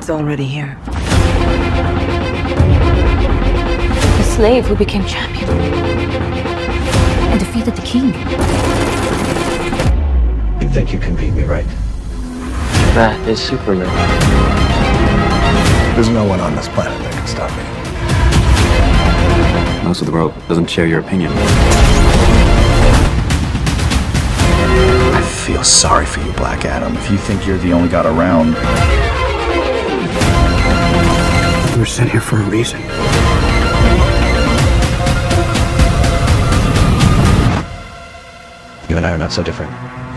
already here. The slave who became champion and defeated the king. You think you can beat me, right? That is Superman. There's no one on this planet that can stop me. Most of the world doesn't share your opinion. I feel sorry for you, Black Adam. If you think you're the only god around. You were sent here for a reason. You and I are not so different.